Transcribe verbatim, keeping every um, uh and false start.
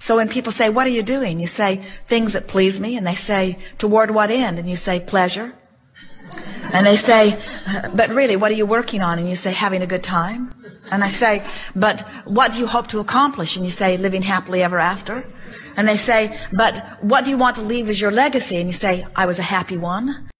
So when people say, what are you doing? You say, things that please me. And they say, toward what end? And you say, pleasure. And they say, but really, what are you working on? And you say, having a good time. And I say, but what do you hope to accomplish? And you say, living happily ever after. And they say, but what do you want to leave as your legacy? And you say, I was a happy one.